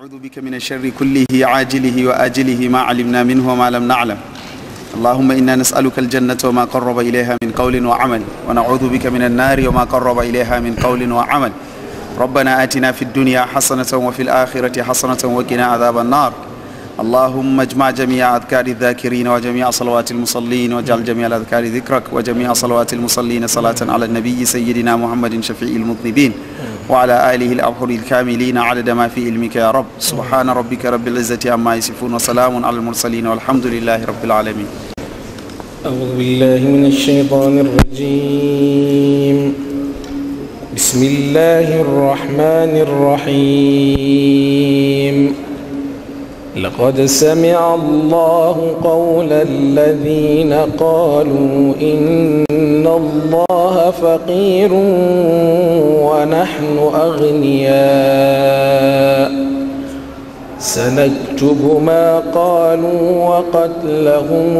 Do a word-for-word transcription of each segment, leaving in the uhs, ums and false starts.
ونعوذ بك من الشر كله عاجله وآجله ما علمنا منه وما لم نعلم. اللهم إنا نسألك الجنة وما قرب إليها من قول وعمل، ونعوذ بك من النار وما قرب إليها من قول وعمل. ربنا آتنا في الدنيا حسنة وفي الآخرة حسنة وقنا عذاب النار. اللهم اجمع جميع أذكار الذاكرين وجميع صلوات المصلين، واجعل جميع الأذكار ذكرك وجميع صلوات المصلين صلاة على النبي سيدنا محمد شفيع المذنبين وعلى آله الأبحر الكاملين عدد ما في علمك يا رب. سبحان ربك رب العزة عما يصفون وسلام على المرسلين والحمد لله رب العالمين. أعوذ بالله من الشيطان الرجيم. بسم الله الرحمن الرحيم. لقد سمع الله قول الذين قالوا إن الله فقير ونحن أغنياء سنكتب ما قالوا وقتلهم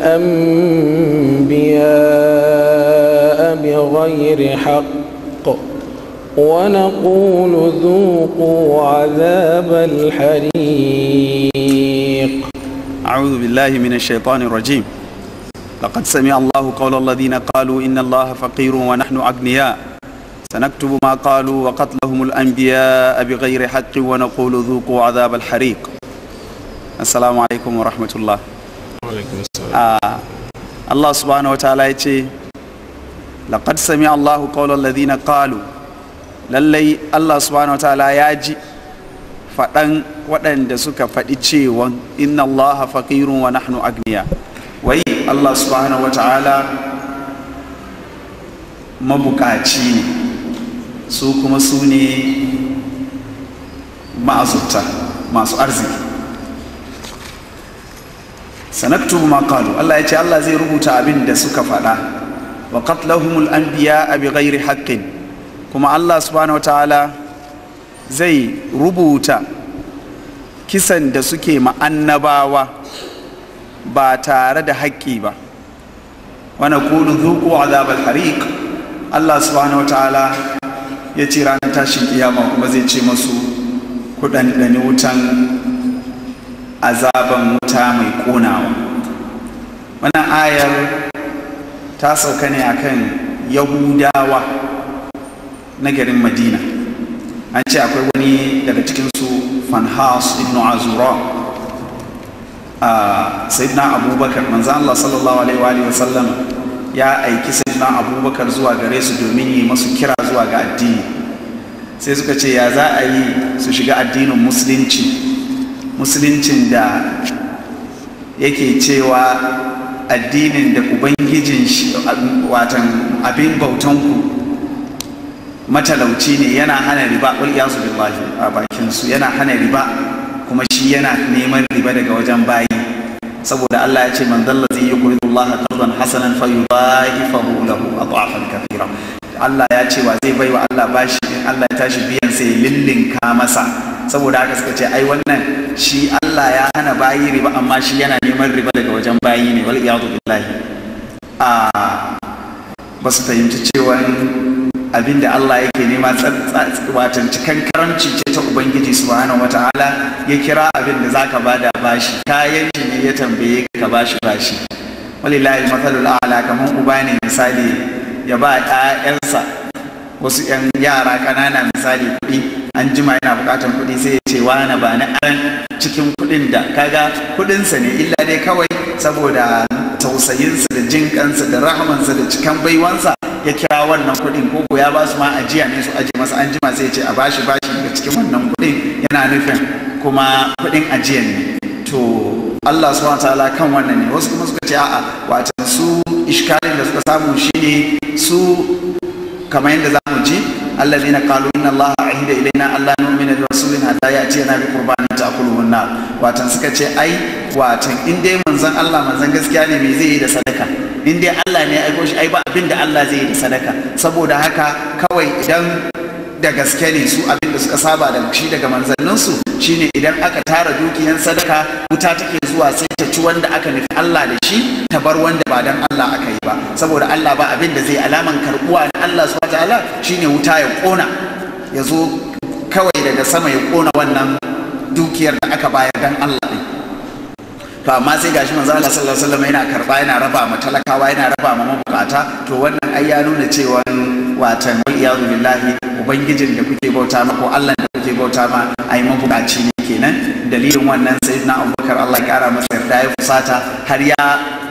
الأنبياء بغير حق ونقول ذوقوا عذاب الحريق. أعوذ بالله من الشيطان الرجيم. لقد سمع الله قول الذين قالوا إن الله فقير ونحن أغنياء سنكتب ما قالوا وقتلهم الأنبياء بغير حق ونقول ذوقوا عذاب الحريق. السلام عليكم ورحمة الله. وعليكم السلام. آه. الله سبحانه وتعالى يقول لقد سمع الله قول الذين قالوا، lallai Allah subhanahu wataala ya ji faɗan waɗanda suka faɗi cewa inna Allah faqirun wa nahnu agniya. Wai Allah subhanahu wataala mabukaci ne, su kuma su ne ma'azurta masu arziki. Sanaktubu ma qalu, Allah ya ce Allah zai rubuta abin da suka faɗa. Wa qatlahumul anbiya bi ghairi haqqin, kuma Allah subhanahu wa ta'ala zai rubuta kisan da suke ma'annabawa ba tare da haƙƙi ba. Wani kulu zuku azabal hariq, Allah subhanahu wa ta'ala ya ce ranar tashin kiyama kuma zai ce masu kuɗanɗani wutan azaban wuta mai ƙonawa. Wannan ayar ta sauka ne akan Yahudawa na garin Madina. An ce akwai wani daga cikinsu Fanhas ibn Azura, a Sayyidina Abubakar, manzan Allah sallallahu alaihi wa sallam ya aiki Sayyidina Abubakar zuwa gare su domin yi masu kira zuwa ga addini. Sai suka ce ya za a yi su shiga addinin musulunci, musuluncin da yake cewa addinin da ubangijin shi watan abin bautanku matalauci ne, yana hana riba, wal iyazu billahi, a bakin su yana hana riba, kuma shi yana neman riba daga wajen bayi, saboda Allah ya ce man dallazi yuqridu Allah qardan hasanan fayudha'ifahu lahu adhafan kathira. Allah ya ce wa zai baiwa Allah bashi, in Allah ya tashi biyan sai lillinka masa. Saboda haka suka ce ai wannan shi Allah ya hana bayi riba, amma shi yana neman riba daga wajen bayi ne, wal iyazu billahi. a ba su fahimci cewa abinda Allah yake nema watan cikan karamci ce ta Ubangiji subhanahu wataala ya kira abinda zaka bada bashi, kayan shi ne ya tambaye ka bashi bashi. Walillahi mathalul a'la, kaman uba ne misali ya ba ƴaƴansa wasu ƴan yara ƙanana misali kuɗi, an jima yana buƙatar kuɗi sai ya ce wani ba na aran cikin kuɗin da kaga kuɗinsa ne, illa dai kawai saboda tausayinsa da jinƙansa da rahamansa da cikan baiwansa ya kira wannan kuɗin, ko ya ba su ma ajiya ne su aje masa, an jima sai ya ce a bashi bashi daga cikin wannan kuɗin, yana nufin kuma kuɗin ajiyan ne. To Allah subhanahu wataala kan wannan ne. Wasu kuma suka ce a'a, watan su iskalin da suka samu shine su kamar yadda za mu ji alladhina qalu inna Allah ahida ilaina alla nu'mina bi rasulin hatta ya'tiyana bi qurbanin ta'kuluhu an-nar. Watan suka ce ai watan in dai manzon Allah manzon gaskiya ne, me zai yi da sadaka? In dai Allah ne ya aiko shi, ai ba abin da Allah zai yi da sadaka. Saboda haka kawai idan da gaske ne su abin da suka saba da shi daga manzanninsu shine idan aka tara dukiyan sadaka, wuta take zuwa sai ta ci wanda aka nufi Allah da shi, ta bar wanda ba dan Allah aka yi ba. Saboda Allah ba abin da zai alaman karbuwa na Allah subhanahu wataala shine wuta ya kona, ya zo kawai daga sama ya kona wannan dukiyar da aka bayar dan Allah din. To amma sai gashi manzo Allah sallallahu alaihi wasallam yana karba yana raba ma talakawa yana raba ma mabukata, to wannan ai ya nuna cewa watan wal iyadu billahi ubangijin da kuke bauta ma ko Allah da kuke bauta ma ai mabukaci ne kenan. Dalilin wannan sayyidina Abubakar Allah ya kara masa yarda ya fusata har ya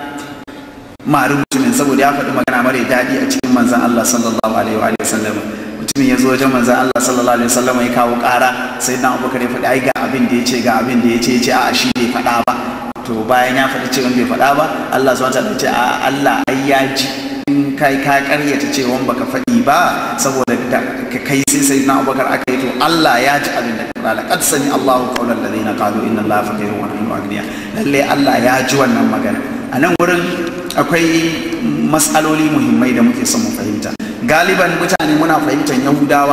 mari mutumin saboda ya faɗi magana mare daɗi a cikin manzon Allah sallallahu alaihi wa sallam. Mutumin ya zo wajen manzon Allah sallallahu alaihi wa sallam ya kawo ƙara, sayyidina Abubakar ya faɗi ai ga abin da ya ce ga abin da ya ce ya ce a'a shi bai faɗa ba. To bayan ya faɗi cewa bai faɗa ba, Allah subhanahu wa ta'ala ya ce a Allah ai ya ji in kai ka karyata cewa baka faɗi ba saboda da kai sai sayyidina Abubakar aka yi, to Allah ya ji abin da ka faɗa. Laqad sami Allahu qawla alladhina qalu inna Allaha faqirun wa nahnu aghniya. Lalle Allah ya ji wannan magana. A nan wurin akwai matsaloli muhimmai da muke son mu fahimta. Galiban mutane muna fahimtar Yahudawa,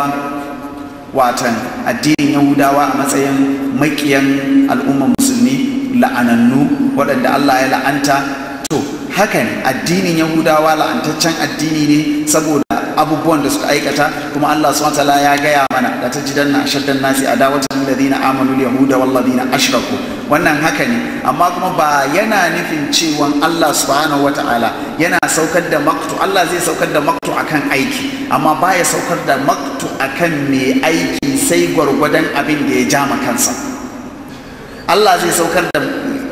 watan addinin Yahudawa a matsayin makiyan al'ummar musulmi, la'anannu waɗanda Allah ya la'anta. To hakan addinin Yahudawa la'antaccen addini ne saboda abubuwan da suka aikata, kuma Allah subhanahu wataala ya gaya mana da tajidanna ashaddan nasi adawatan alladhina amanu al-yahuda wal ladina ashraku. Wannan haka ne, amma kuma ba yana nufin cewa Allah subhanahu wataala yana saukar da maktu. Allah zai saukar da maktu akan aiki, amma baya saukar da maktu akan mai aiki sai gwargwadon abin da ya ja kansa. Allah zai saukar da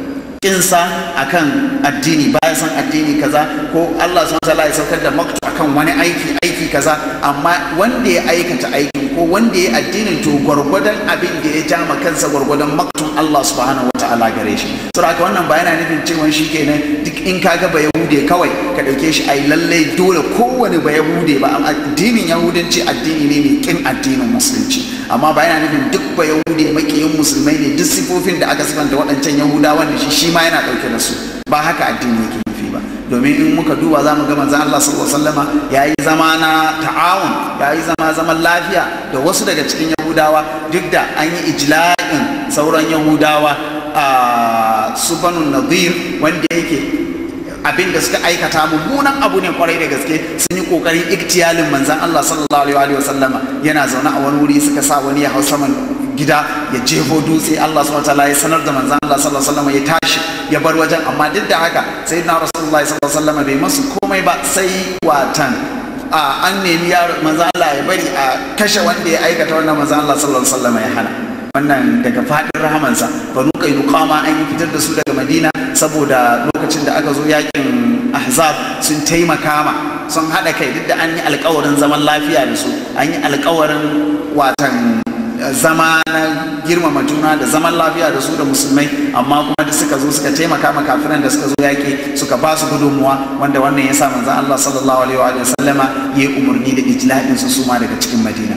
kinsa akan addini, baya son addini kaza, ko Allah subhanahu wataala ya saukar da maktu akan wani aiki aiki kaza, amma wanda ya aikata aikin ko wanda ya addinin to gwargwadon abin da ya ja kansa gwargwadon maktun Allah subhanahu wataala gare shi. Saboda haka wannan ba yana nufin cewa shi kenan duk in ka ga ba Yahude kawai ka dauke shi ai lallai dole kowane ba Yahude ba. Addinin Yahudanci addini ne mai kin addinin musulunci, amma ba yana nufin duk ba Yahude makiyin musulmai ne. Duk sifofin da aka sifanta waɗancan Yahudawan da shi shi ma yana ɗauke da su. Ba haka addini yake nufi ba, domin in muka duba za mu ga manzon Allah sallallahu alaihi wasallama yayi zama na ta'awun, yayi zama zaman lafiya da wasu daga cikin Yahudawa, duk da an yi ijla'in sauran Yahudawa a su Banu Nadir, wanda yake abin da suka aikata mummunan abu ne kwarai da gaske. Sun yi kokarin iktiyalin manzon Allah sallallahu alaihi wasallama, yana zaune a wani wuri suka sa wani ya hau saman gida ya jefo dutse. Allah subhanahu wataala ya sanar da manzon Allah sallallahu alaihi wasallam ya tashi ya bar wajen, amma duk da haka sayyidina Rasulullahi sallallahu alaihi wasallam bai masu komai ba, sai watan a an nemi yaro manzon Allah ya bari a kashe wanda ya aikata wannan, manzon Allah sallallahu alaihi wasallam ya hana. Wannan daga fadin rahamansa. Banu Qainuqa ma an yi fitar da su daga Madina saboda lokacin da aka zo yakin Ahzab sun taimaka ma, sun haɗa kai duk da an yi alkawarin zaman lafiya da su, an yi alkawarin watan zama na girmama juna da zaman lafiya da su da musulmai, amma kuma da suka zo suka taimaka ma kafiran da suka zo yaƙi, suka ba su gudunmuwa, wanda wannan ya sa manzon Allah sallallahu alaihi wa sallama ya yi umarni da ijla'in su suma daga cikin Madina.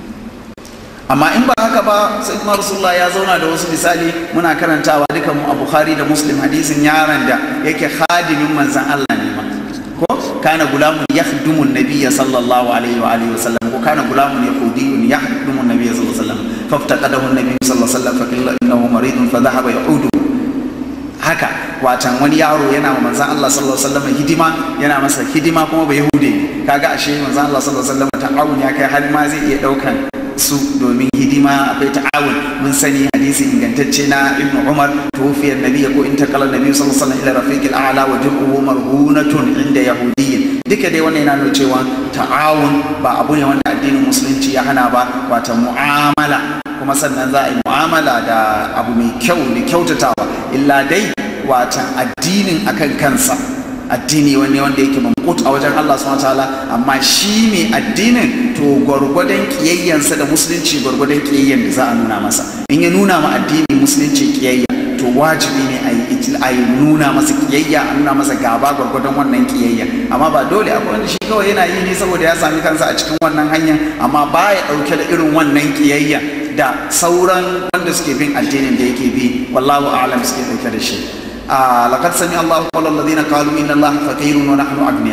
Amma in ba haka ba, sayyidina Rasulullah ya zauna da wasu, misali muna karantawa duka mu a Bukhari da Muslim hadisin yaron da yake khadimin manzon Allah ne ma, ko kana gulamun yakhdumu an-nabiyya sallallahu alaihi wa alihi wa sallam, ko kana gulamun yahudiyyun yakhdumu an-nabiyya sallallahu alaihi wa sallam faftaqadahu an-nabiy sallallahu alaihi wa sallam faqila innahu maridun fa dhahaba ya'udu. Haka watan wani yaro yana wa manzon Allah sallallahu alaihi wa sallam hidima, yana masa hidima kuma ba yahude. Kaga ashe manzon Allah sallallahu alaihi wa sallam ta'awun ya kai har ma zai iya daukan su domin hidima. Akwai ta'awun, mun sani hadisi ingantacce na Ibn Umar, tuwfiyar nabiyya ko intaqala nabiyyu sallallahu alaihi wasallam ila rafiqil a'la wa jur'uhu marhunatun inda yahudiyyin. Duka dai wannan yana nuna cewa ta'awun ba abu ne wanda addinin musulunci ya hana ba, wata mu'amala, kuma sannan za a yi mu'amala da abu mai kyau da kyautatawa. Illa dai wata addinin akan kansa addini wani wanda yake mamkut a wajen Allah subhanahu wataala, amma shi mai addinin to gwargwadon kiyayyansa da musulunci gwargwadon kiyayyan da za a nuna masa. In ya nuna ma addini musulunci kiyayya, to wajibi ne a yi nuna masa kiyayya, a nuna masa gaba gwargwadon wannan kiyayya. Amma ba dole, akwai wanda shi kawai yana yi ne saboda ya sami kansa a cikin wannan hanyar, amma baya dauke da irin wannan kiyayya da sauran wanda suke bin addinin da yake bi, wallahu a'lam, suke dauke da shi. لقد سمع الله قول الذين قالوا إن الله فقير ونحن أغنياء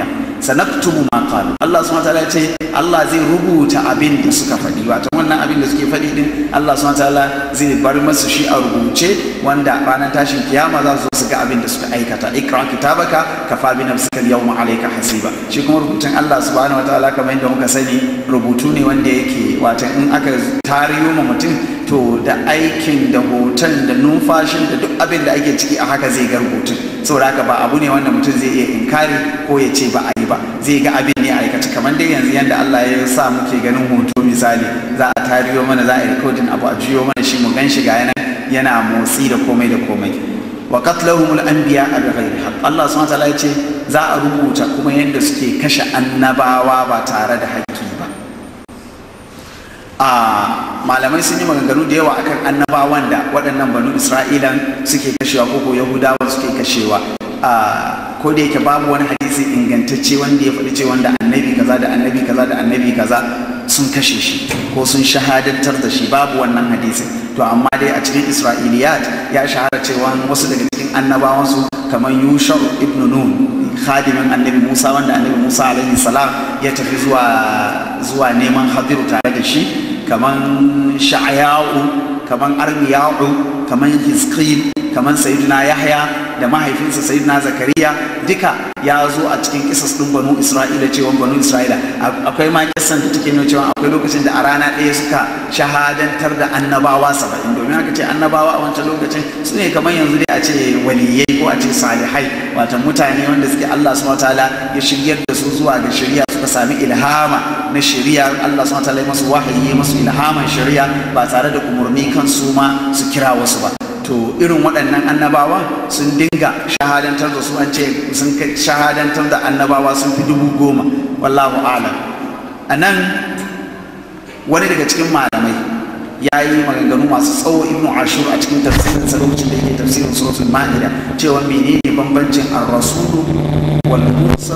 sanaktubu ma qalu Allah subhanahu wataala ya ce Allah zai rubuta abin da suka faɗi wato wannan abin da suke faɗi din Allah subhanahu wataala zai bar masu shi a rubuce wanda ranar tashin kiyama za su zo su ga abin da suka aikata ikra kitabaka kafa bi nafsika al-yawma alayka hasiba shi kuma rubutun Allah subhanahu wataala kamar yadda muka sani rubutu ne wanda yake wato in aka tariyo ma mutum to da aikin da hoton da numfashin da duk abin da ake ciki a haka zai ga rubutun saboda haka ba abu ne wanda mutum zai iya inkari ko ya ce ba a yi ba zai ga abin ne a aikace kamar dai yanzu yanda Allah ya sa muke ganin hoto misali za a tariyo mana za a yi rikodin abu a juyo mana shi mu gan shi ga yana yana motsi da komai da komai wa qatlahumul anbiya bi ghairi haqq Allah subhanahu wa ta'ala ya ce za a rubuta kuma yanda suke kashe annabawa ba tare da haƙƙi ba a malamai sun yi maganganu da yawa akan annabawan da waɗannan banu Isra'ilan suke kashewa ko ko Yahudawa suke kashewa a ko da yake babu wani hadisi ingantacce wanda ya faɗi ce wanda annabi kaza da annabi kaza da annabi kaza sun kashe shi ko sun shahadantar da shi babu wannan hadisi to amma dai a cikin Isra'iliyat ya shahara cewa wasu daga cikin annabawansu kamar Yusha ibn Nun khadimin annabi Musa wanda annabi Musa alaihi salam ya tafi zuwa zuwa neman hadiru tare da shi kaman Sha'ya'u kaman Armiya'u kaman Hizqil kaman Sayyidina Yahya da mahaifinsa Sayyidina Zakariya duka ya zo a cikin kisas ɗin banu Isra'ila cewa banu Isra'ila akwai ma kisan da take nuna cewa akwai lokacin da a rana ɗaya suka shahadantar da annabawa saba'in domin aka ce annabawa a wancan lokacin su ne kamar yanzu dai a ce waliyai ko a ce salihai wato mutane wanda suke Allah subhanahu wataala ya shiryar da su zuwa ga shari'a suka sami ilhama na shari'a Allah subhanahu wataala ya masu wahayi ya masu ilhaman shari'a ba tare da umurni kan su ma su kira wasu ba to irin waɗannan annabawa sun dinga shahadantar da su an ce sun shahadantar da annabawa sun fi dubu goma wallahu alam a nan wani daga cikin malamai ya yi maganganu masu tsawo ibnu ashur a cikin tafsirin sa lokacin da yake tafsirin suratul ma'ida cewa menene bambancin ar-rasulu wal mursal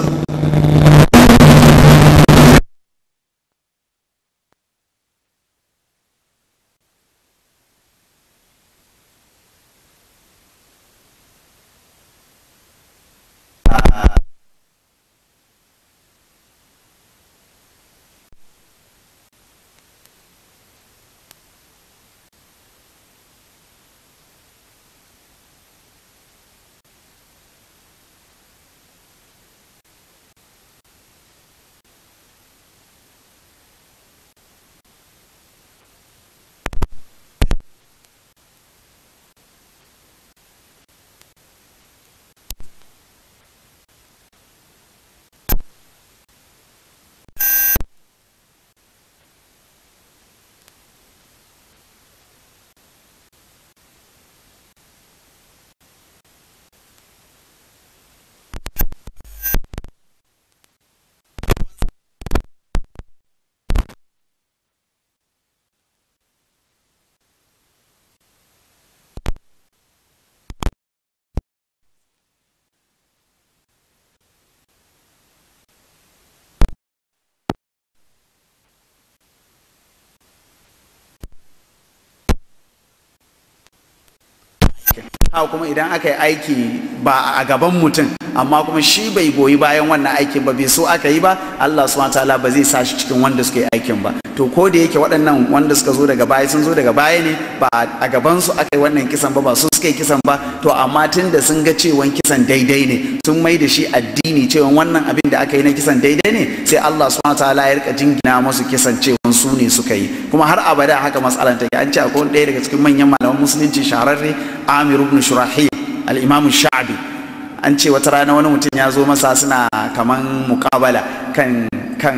haka kuma idan aka yi aiki ba a gaban mutum amma kuma shi bai goyi bayan wannan aikin ba bai so aka yi ba Allah subhanahu wataala ba zai sa shi cikin wanda suka yi aikin ba to ko da yake waɗannan wanda suka zo daga baya sun zo daga baya ne ba a gaban su aka yi wannan kisan ba ba su suka yi kisan ba to amma tun da sun ga cewa kisan daidai ne sun mai da shi addini cewa wannan abin da aka yi na kisan daidai ne sai Allah subhanahu wataala ya rika jingina musu kisan cewa su ne suka yi kuma har abada haka matsalan take an ce akwai ɗaya daga cikin manyan malaman musulunci shahararre Amir ibn Shurahil al-Imam Sha'bi an ce wata rana wani mutum ya zo masa suna kaman muƙabala kan kan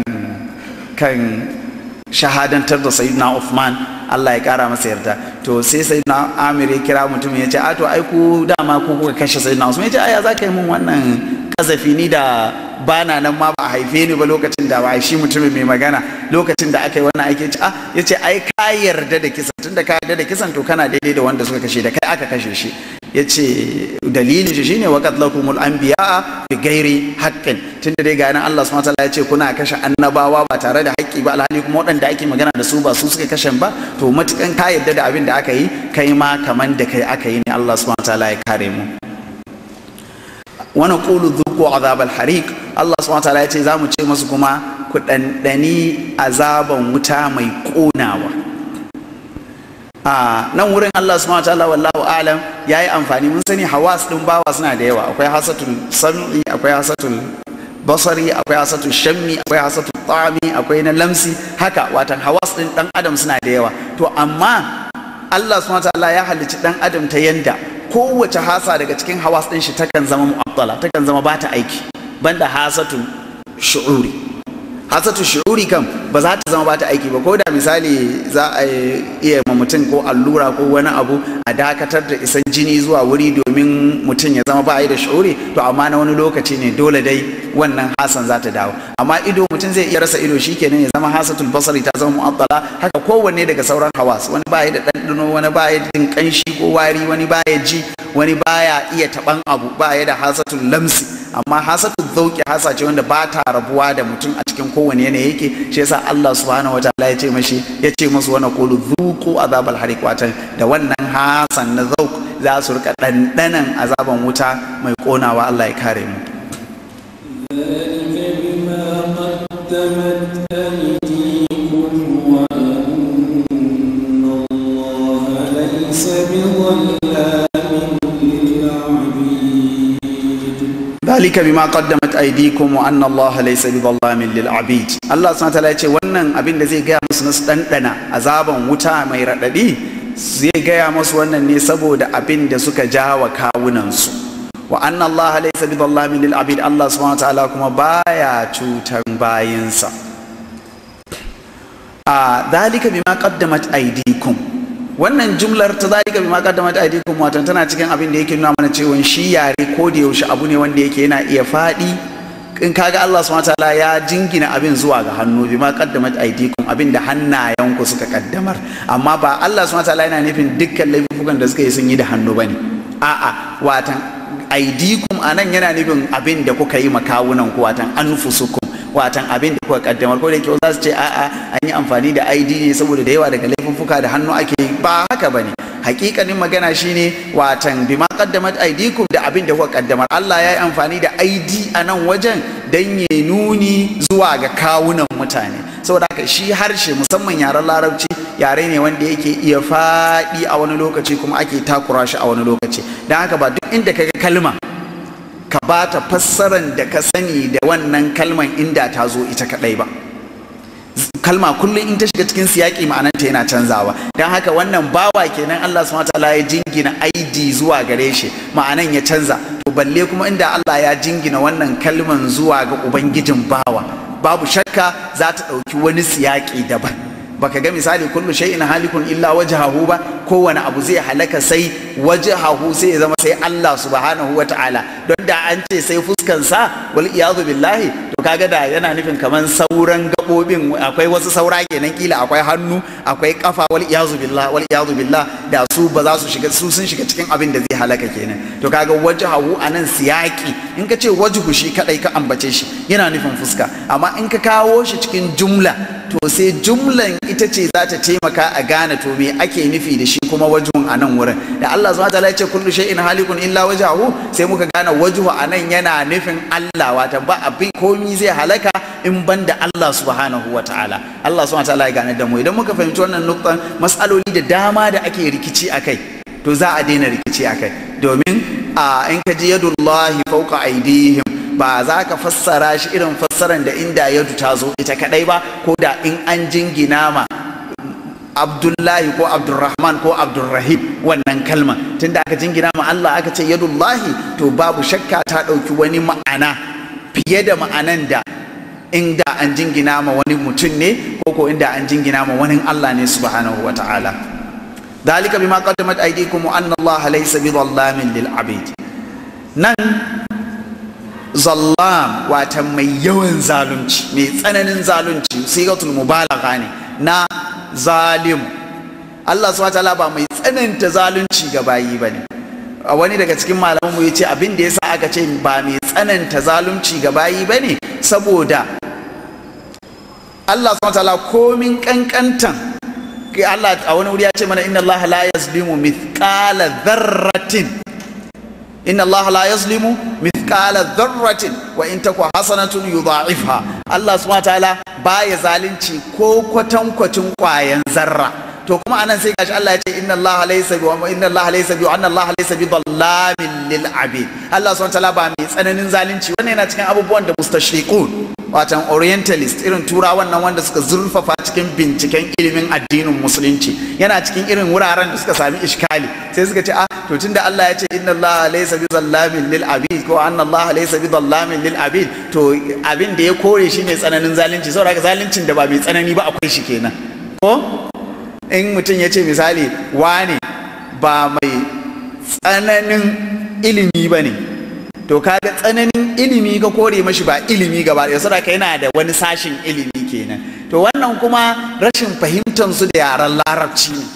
kan shahadantar da Sayyidina Uthman Allah ya kara masa yarda to sai Sayyidina Amir ya kira mutum ya ce a to ai ku dama ku kuka kashe Sayyidina Uthman ya ce aya za ka yi min wannan kazafi ni da bana nan ma ba a haife ni ba lokacin da ba shi mutumin mai magana lokacin da aka yi wannan aiki ce ah ya ce ai ka yarda da kisan tunda ka yarda da kisan to kana daidai da wanda suka kashe da kai aka kashe shi ya ce dalilin shi shine wa qatlakumul anbiya bi ghairi haqqin tunda dai ga nan Allah subhanahu wataala ya ce kuna kashe annabawa ba tare da haƙƙi ba alhali kuma waɗanda ake magana da su ba su suka kashe ba to matukan ka yarda da abin da aka yi kai ma kaman da kai aka yi ne Allah subhanahu wataala ya kare mu wa naqulu dhuqu azab al-hariq Allah subhanahu wataala ya ce za mu ce masu kuma ku ɗanɗani azaban wuta mai ƙonawa. a nan wurin Allah subhanahu wataala wallahu alam ya yi amfani, mun sani hawas ɗin bawa suna da yawa, akwai hasatul sam'i, akwai hasatul basari, akwai hasatul shammi, akwai hasatul ta'ami, akwai na lamsi, haka watan hawas ɗin ɗan adam suna da yawa. To amma Allah subhanahu wataala ya halicci ɗan adam ta yanda kowace hasa daga cikin hawas ɗin shi takan zama mu'attala, takan zama ba ta aiki, banda hasatul shu'uri. Hasatul shu'uri kam ba za ta zama ba ta aiki ba, ko da misali za a iya ma mutum ko allura ko wani abu a dakatar da isan jini zuwa wuri domin mutum ya zama ba yi da shu'uri, to amma na wani lokaci ne dole dai wannan hasan za ta dawo. Amma ido mutum zai iya rasa ido shikenan ya zama hasatul basari ta zama mu'attala. Haka kowanne daga sauran hawas, wani ba yi da ɗanɗano, wani ba yi da jin ƙanshi ko wari, wani ba ya ji, wani baya iya taban abu, ba ya da hasatul lamsi. Amma hasatul zauki hasa ce wanda ba ta rabuwa da mutum a cikin kowane yanayi yake. Shi yasa Allah subhanahu wataala ya ce mashi, ya ce musu wani qulu dhuqu azabal hariq, watan da wannan hasan na zauk za su rika ɗanɗanan azaban wuta mai ƙonawa. Allah ya kare mu. ذلك بما قدمت أيديكم وأن الله ليس بظلام للعبيد. الله سبحانه وتعالى ya ce wannan abin da zai gaya musu na su ɗanɗana azaban wuta mai raɗaɗi, zai gaya musu wannan ne saboda abin da suka ja wa kawunansu. Wa anna Allah laysa bidhallamin lil abid, Allah subhanahu wa ta'ala kuma baya cutar bayinsa. a dhalika bima qaddamat aydikum, wannan jumlar ta zalika bima qaddamat aydikum wato tana cikin abin da yake nuna mana cewa shi yare ko da yaushe abu ne wanda yake yana iya faɗi. In kaga Allah subhanahu wataala ya jingina abin zuwa ga hannu, bima qaddamat aydikum, abin da hannayenku suka kaddamar, amma ba Allah subhanahu wataala yana nufin dukkan laifukan da suka yi sun yi da hannu bane. A'a, watan aydikum anan yana nufin abin da kuka yi makawunan ku, watan anfusukum, watan abin da kuka kaddamar. Ko da yake za su ce a'a an yi amfani da aidi ne saboda da yawa daga laifuka da hannu ake, ba haka bane. Hakikanin magana shine watan bima qaddamat aydikum, da abin da kuka kaddamar. Allah ya yi amfani da aidi a nan wajen dan ya nuni zuwa ga kawunan mutane, saboda haka shi harshe musamman yaren larabci yare ne wanda yake iya faɗi a wani lokaci kuma ake takura shi a wani lokaci. Don haka ba duk inda kaga kalma ka ba ta fassaran da ka sani da wannan kalman inda ta zo ita kadai ba. Kalma kullum in ta shiga cikin siyaki ma'ananta yana canzawa. Don haka wannan bawa kenan Allah subhanahu wataala ya jingina aidi zuwa gare shi, ma'anan ya canza. To balle kuma inda Allah ya jingina wannan kalman zuwa ga ubangijin bawa, babu shakka za ta ɗauki wani siyaki daban. Baka ga misali kullu shay'in halikun illa wajhahu ba, kowane abu zai halaka sai wajhahu sai ya zama sai Allah subhanahu wataala. Don da an ce sai fuskansa wal iyadu billahi, to kaga da yana nufin kaman sauran gabobin akwai wasu saura kenan, kila akwai hannu, akwai kafa, wal iyadu billah wal iyadu billah, da su ba za su shiga, su sun shiga cikin abin da zai halaka kenan. To kaga wajhahu anan siyaki, in ka ce wajhu shi kadai ka ambace shi yana nufin fuska, amma in ka kawo shi cikin jumla to sai jumlan ita ce za ta taimaka a gane to me ake nufi da shi kuma wajhun a nan wurin. Da Allah subhanahu wataala ya ce kullu shay'in halikun illa wajhahu, sai muka gane wajhu a nan yana nufin Allah, wata ba abin komi zai halaka in banda Allah subhanahu wataala. Allah subhanahu wataala ya gane da mu. Idan muka fahimci wannan nuktan, mas'aloli da dama da ake rikici akai to za a daina rikici akai, domin a in ka ji yadullahi fawqa aydihim, ba za ka fassara shi irin fassaran da inda yadu ta zo ita kadai ba, ko da in an jingina ma Abdullahi ko Abdurrahman ko Abdurrahim wannan kalma, tunda aka jingina ma Allah aka ce yadullahi, to babu shakka ta ɗauki wani ma'ana fiye da ma'anan da inda an jingina ma wani mutum ne, ko ko inda an jingina ma wani Allah ne subhanahu wa ta'ala. Dalika bima qaddamat aydikum wa anna Allah laysa bidhallamin lil abid. Nan zallam wata mai yawan zalunci, mai tsananin zalunci, sigatul mubalagha ne na zalim. Allah subhanahu wataala ba mai tsananta zalunci ga bayi bane. Wani daga cikin malaman mu yace abin da yasa aka ce ba mai tsananta zalunci ga bayi bane, saboda Allah subhanahu wataala komin kankantan, Allah a wani wuri ya ce mana inna Allah la yazlimu mithqala dharratin inna Allah la yazlimu mithqala dharratin wa in taku hasanatun yudha'ifha. Allah subhanahu wa ta'ala baya zalunci ko kwatankwacin kwayan zarra. To kuma anan sai gashi Allah ya ce inna Allah laysa bi wa inna Allah laysa bi wa anna Allah laysa bi dhallamin lil abid. Allah subhanahu wa ta'ala ba mai tsananin zalunci. Wannan yana cikin abubuwan da mustashriqun, watan orientalist, irin turawan nan wanda suka zurfafa cikin binciken ilimin addinin musulunci, yana cikin irin wuraren da suka sami iskali, sai suka ce ah to tunda Allah ya ce inna Allah laysa bi dhallamin lil abid ko anna Allah laysa bi dhallamin lil abid, to abin da ya kore shi ne tsananin zalunci, saboda haka zaluncin da ba mai tsanani ba akwai shi kenan. Ko in mutum ya ce misali wane ba mai tsananin ilimi ba ne, to kaga tsananin ilimi ka kore mashi ba ilimi gaba ɗaya, saboda yana da wani sashin ilimi kenan. To wannan kuma rashin fahimtar su da yaren larabci ne,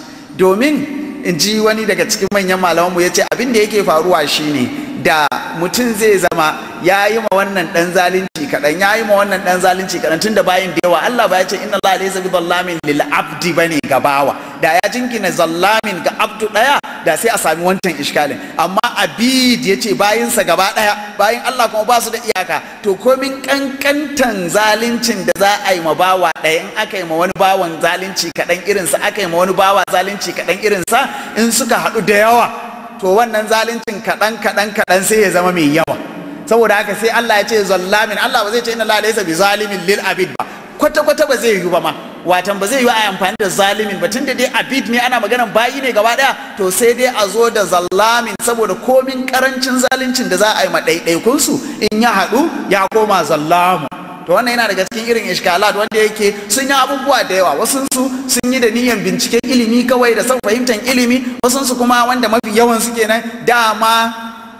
domin in ji wani daga cikin manyan malamanmu ya ce abin da yake faruwa shine da mutum zai zama ya yi ma wannan ɗan zalunci kaɗan, ya yi ma wannan ɗan zalunci kaɗan, tun da bayin da yawa Allah ba ya ce inna Allah laysa bi zallamin lil abdi bane ga bawa, da ya jinkina zallamin ga abdu ɗaya da sai a sami wancan iskalin, amma abid ya ce bayinsa gaba ɗaya, bayin Allah kuma ba su da iyaka. To komin kankantan zaluncin da za a yi ma bawa ɗaya, in aka yi ma wani bawan zalunci kaɗan irinsa, aka yi ma wani bawa zalunci kaɗan irinsa, in suka haɗu da yawa, to wannan zaluncin kaɗan kaɗan kaɗan sai ya zama mai yawa. Saboda haka sai Allah ya ce zallamin, Allah ba zai ce inna Allah laysa bi zalimin lil abid ba, kwata kwata ba zai yi ba ma, watan ba zai yi a amfani da zalimin ba, tunda dai abid ne ana maganan bayi ne gaba daya, to sai dai a zo da zallamin, saboda komin karancin zaluncin da za a yi ma ɗaiɗaikun su in ya haɗu ya koma zallamu. To wannan yana daga cikin irin iskalat wanda yake sun yi abubuwa da yawa, wasu su sun yi da niyyar binciken ilimi kawai da son fahimtar ilimi, wasu su kuma wanda mafi yawan su kenan dama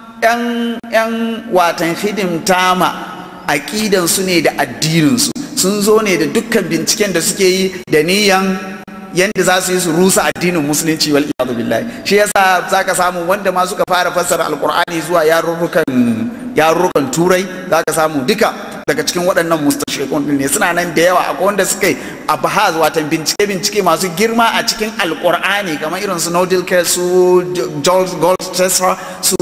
yan yan watan hidimta ma aqidan su ne da addinin su, sun zo ne da dukkan binciken da suke yi da niyan yanda za su yi su rusa addinin musulunci wal iyadu billahi. Shi yasa zaka samu wanda ma suka fara fassara alqur'ani zuwa yarurrukan yarurrukan turai, zaka samu duka daga cikin waɗannan mustashriqun ne, suna nan da yawa. Akwai wanda suka yi abahaz, watan bincike bincike masu girma a cikin alqur'ani, kamar irin su Nodil Ke, su George Goldstesser,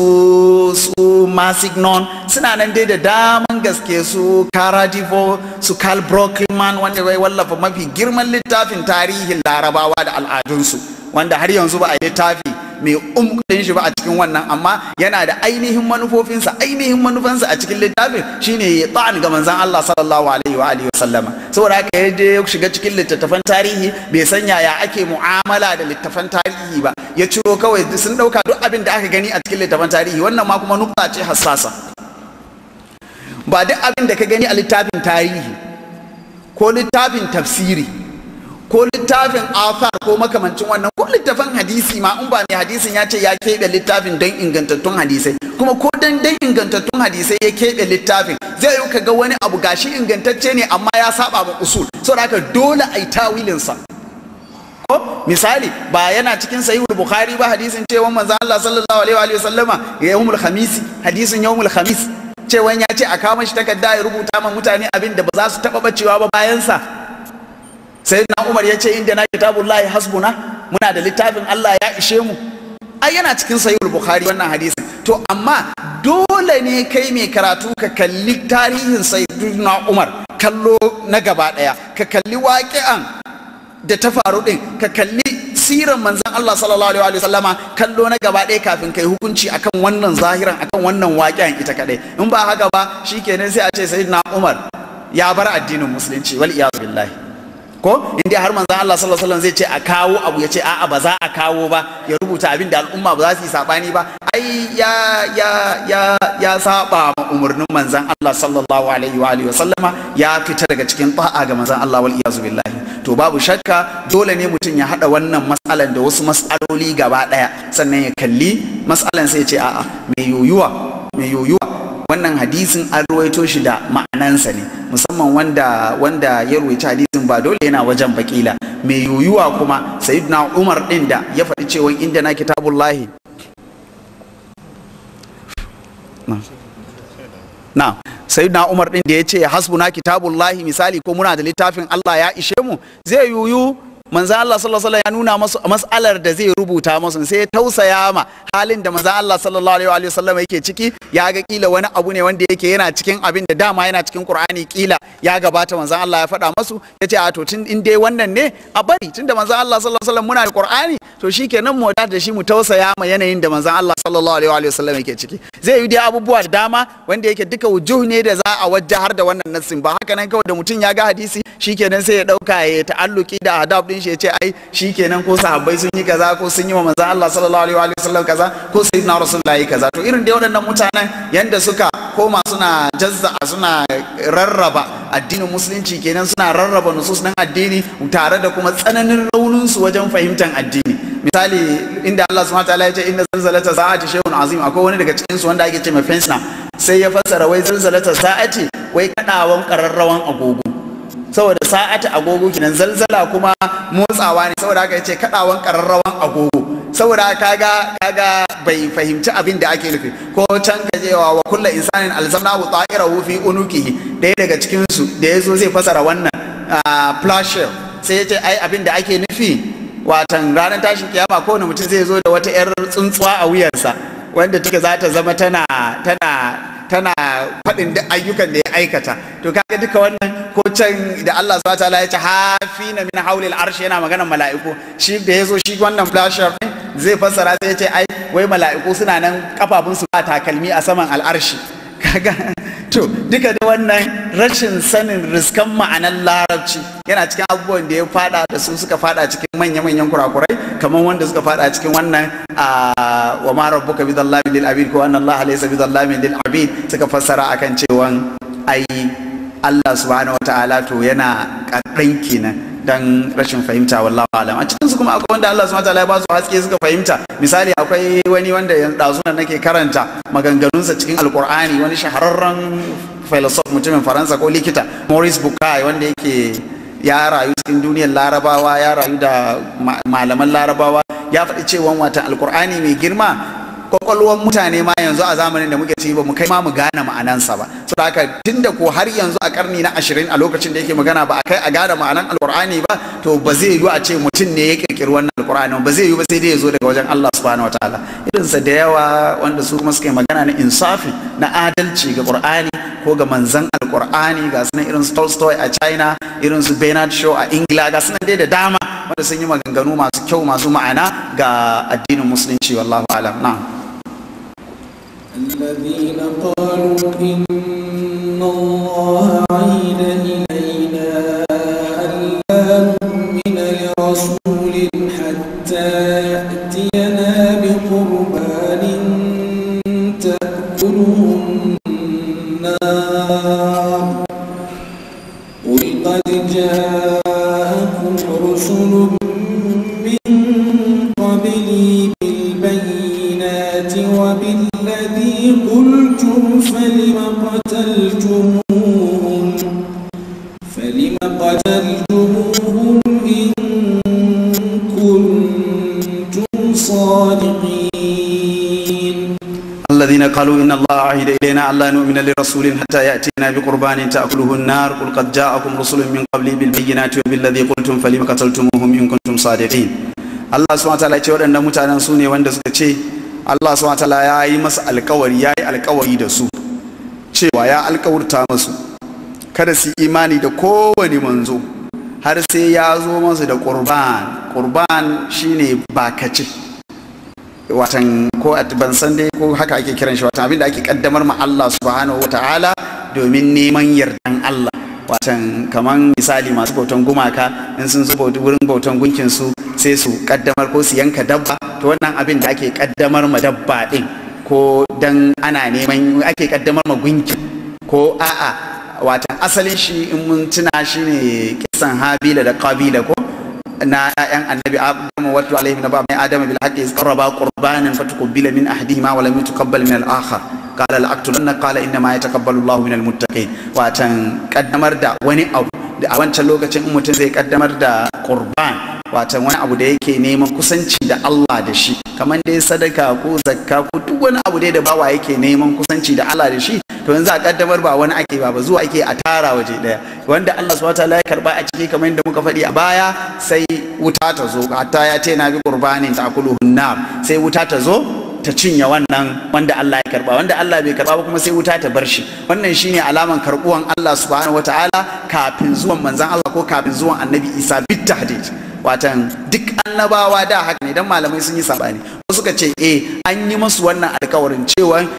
su su Masignon, suna nan dai da daman gaske, su Karadivo, su Karl Brockman wanda bai wallafa mafi girman littafin tarihin larabawa da al'adunsu, wanda har yanzu ba a littafi mai umɗin shi ba a cikin wannan, amma yana da ainihin manufofinsa, ainihin manufansa a cikin littafin shine ya ta'an ga manzon Allah sallallahu alaihi wa alihi wasallama. Saboda haka ya je ya shiga cikin littattafan tarihi, bai san yaya ake mu'amala da littattafan tarihi ba, ya ciro kawai sun ɗauka duk abin da aka gani a cikin littattafan tarihi. Wannan ma kuma nukta ce hassasa, ba duk abin da ka gani a littafin tarihi ko littafin tafsiri ko littafin afar ko makamancin wannan, ko littafin hadisi ma in ba mai hadisin ya ce ya keɓe littafin don ingantattun hadisai, kuma ko dan dan ingantattun hadisai ya keɓe littafin, zai yi ka ga wani abu gashi ingantacce ne amma ya saba ma usul, saboda haka dole a yi tawilinsa. Ko misali ba yana cikin sahihul bukhari ba hadisin cewa manzon Allah sallallahu alaihi wa sallama yawmul khamis, hadisin yawmul khamis, cewa ya ce a kawo shi takarda ya rubuta ma mutane abin da ba za su taɓa bacewa ba bayansa. Sayyidina Umar ya ce inda na kitabullahi hasbuna, muna da littafin Allah ya ishe mu. Ai yana cikin sahihul bukhari wannan hadisin. To amma dole ne kai mai karatu ka kalli tarihin Sayyidina Umar kallo na gaba daya, ka kalli waqi'an da ta faru din, ka kalli siran manzon Allah sallallahu alaihi wa sallama kallo na gaba daya kafin kai hukunci akan wannan zahiran, akan wannan waqi'an ita kadai. In ba haka ba shikenan sai a ce Sayyidina Umar ya bar addinin musulunci wal iyad billahi. Ko inda har manzon Allah sallallahu alaihi wasallam zai ce a kawo abu, ya ce a'a ba za a kawo ba, ya rubuta abin da al'umma ba za su yi sabani ba, ai ya ya ya ya saba ma umarnin manzon Allah sallallahu alaihi wa alihi wasallama, ya fita daga cikin ta'a ga manzon Allah wal iyazu billahi. To babu shakka dole ne mutum ya hada wannan mas'alan da wasu mas'aloli gaba daya, sannan ya kalli mas'alan sai ya ce a'a mai yoyuwa mai yoyuwa wannan hadisin an ruwaito shi da ma'anansa ne, musamman wanda wanda ya ruwaita hadisin ba dole yana wajen bakila, mai yoyuwa kuma sayyidina Umar din da ya faɗi cewa inda na kitabullahi na sayyidina Umar din da ya ce hasbuna kitabullahi misali, ko muna da littafin Allah ya ishe mu, zai yoyu manzo Allah sallallahu alaihi wasallam ya nuna masu mas'alar da zai rubuta masu, sai ya tausaya ma halin da manzo Allah sallallahu alaihi wasallam yake ciki. Ya ga kila wani abu ne wanda yake yana cikin abin da dama yana cikin Qur'ani, kila ya gabata manzo Allah ya faɗa masu, yace a to tun in dai wannan ne a bari, tunda manzo Allah sallallahu alaihi wasallam muna da Qur'ani to shikenan mu da shi mu tausaya ma yanayin da manzo Allah sallallahu alaihi wasallam yake ciki. Zai yi dai abubuwa da dama wanda yake duka wujuh ne da za a wajjahar da wannan nassin, ba haka nan kawai da mutum ya ga hadisi shikenan sai ya dauka ya ta'alluki da adab din shi ya ce ai shikenan ko sahabbai sun yi kaza ko sun yi wa manzon Allah sallallahu alaihi wa sallam kaza ko sayyidina rasulullahi kaza. To irin dai waɗannan mutanen yanda suka koma suna jazza'a suna rarraba addinin musulunci kenan, suna rarraba nusus din addini tare da kuma tsananin raunin su wajen fahimtar addini. Misali inda Allah subhanahu wa ta'ala ya ce inna zalzalata sa'ati shay'un azim, akwai wani daga cikin su wanda ake ce mai fensna, sai ya fassara wai zalzalata sa'ati wai kadawan kararrawan agogo, saboda sa'ati agogo kinan, zalzala kuma motsawa ne, saboda haka yace kadawan kararrawan agogo, saboda kaga kaga bai fahimci abin da ake nufi. Ko can kajewa wa kullu insanin alzamnahu ta'irahu fi unukihi, daya daga cikin su da yazo zai fasara wannan flash sai yace ai abin da ake nufi watan ranar tashin kiyama kowane mutum zai zo da wata yar tsuntsuwa a wuyarsa wanda take za ta zama tana tana tana faɗin duk ayyukan da ya aikata. To kaga duka wannan, ko can da Allah subhanahu wataala ya ce hafina min haulil arshi, yana maganar mala'iku, shi da yazo shi wannan flasher zai fassara sai ya ce ai wai mala'iku suna nan kafafun su ba takalmi a saman al'arshi. Kaga to duka da wannan rashin sanin riskan ma'anar larabci yana cikin abubuwan da ya fada da su, suka fada cikin manya-manyan kurakurai, kamar wanda suka fada cikin wannan wa ma rabbuka bi dhallamin lil abid, ko anna Allah laysa bi dhallamin lil abid, suka fassara akan cewa ai Allah subhanahu wataala to yana kaddan kenan dan rashin fahimta, wallahu alam. A cikin su kuma akwai wanda Allah subhanahu wataala ya ba su haske suka fahimta. Misali akwai wani wanda yanzu nan nake karanta maganganunsa cikin alqur'ani, wani shahararren philosopher mutumin Faransa ko likita, Maurice Bucaille, wanda yake ya rayu cikin duniyar larabawa, ya rayu da malaman larabawa, ya faɗi cewa watan alqur'ani mai girma kwakwalwar mutane ma yanzu a zamanin da muke ci ba mu kai ma mu gane ma'anansa ba. Saboda haka tunda ko har yanzu a karni na ashirin a lokacin da yake magana ba a kai a gane ma'anan alqur'ani ba, to ba zai yiwu a ce mutum ne ya kirkiri wannan alqur'ani ba zai yiwu ba, sai dai ya zo daga wajen Allah subhanahu wataala. Irinsa da yawa wanda su kuma suke magana na insafi, na adalci ga qur'ani ko ga manzan alqur'ani, ga sunan irin su Tolstoy a China, irin su Bernard Shaw a Ingila, ga sunan dai da dama wanda sun yi maganganu masu kyau masu ma'ana ga addinin musulunci, wallahu alam. Na'am. الذين قالوا إن الله عهد إلينا ألا نؤمن لرسول حتى يأتينا بقربان تأكله النار قل قد جاءكم رسل من قبلي بالبينات وبالذي قلتم فلم قتلتموهم فلم قتلتموهم إن كنتم صادقين. الذين قالوا إن الله عهد إلينا ألا نؤمن لرسول حتى يأتينا بقربان تأكله النار قل قد جاءكم رسل من قبلي بالبينات وبالذي قلتم فلم قتلتموهم إن كنتم صادقين. Allah subhanahu wa ta'ala ya ce waɗannan mutanen su ne wanda suka ce Allah subhanahu wa ta'ala ya yi masa alkawari, ya yi alkawari da su cewa ya alkawarta masu kada su imani da kowane manzo har sai ya zo masu da qurban. Qurban shine bakace, watan ko ban san dai ko haka ake kiran shi, watan abinda ake kaddamar ma Allah subhanahu wa ta'ala domin neman yardan Allah. Watan kaman misali masu bautan gumaka in sun zo wurin bautan gunkin su sai su kaddamar ko su yanka dabba, to wannan abin da ake kaddamar ma dabba din ko dan ana neman ake kaddamar ma gunki ko a'a, watan asalin shi in mun tuna shi ne kisan Habila da Qabila ko na ƴaƴan annabi Adam wa watu alaihi naba mai Adam bil haqqi qarraba qurbanan fatuqbila min ahadihima wa lam yutaqabbal min al-akhar qala al-aqtulanna qala inna ma yataqabbalu Allahu min al-muttaqin. Watan kaddamar da wani abu da a wancan lokacin in mutum zai kaddamar da qurban, watan wani abu da yake neman kusanci da Allah da shi, kamar dai sadaka ko zakka ko duk wani abu dai da bawa yake neman kusanci da Allah da shi, to to yanzu a kaddamar ba wani ake ba ba zuwa ake a tara waje daya wanda Allah subhanahu wataala ya karba a ciki kamar yadda muka faɗi a baya sai wuta ta zo hatta ya ce na bi qurbanin ta'kuluhun nar sai wuta ta zo ta cinye wannan wanda Allah ya karba wanda Allah bai karba ba kuma sai wuta ta bar shi wannan shine alaman karbuwan Allah subhanahu wataala kafin zuwan manzon Allah ko kafin zuwan annabi Isa bit tahdid watan duk annabawa da haka ne dan malamai sun yi sabani wasu suka ce eh an yi masu wannan alkawarin cewa